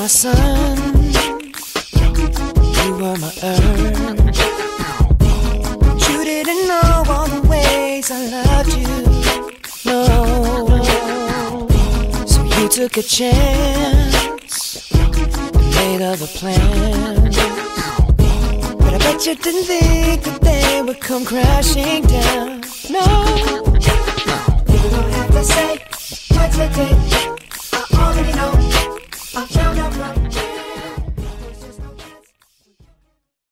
sun, you were my earth. But you didn't know all the ways I loved you, no. So you took a chance, made other plans, but I bet you didn't think that they would come crashing down, no. You don't have to say what you did, I already know. I found out right.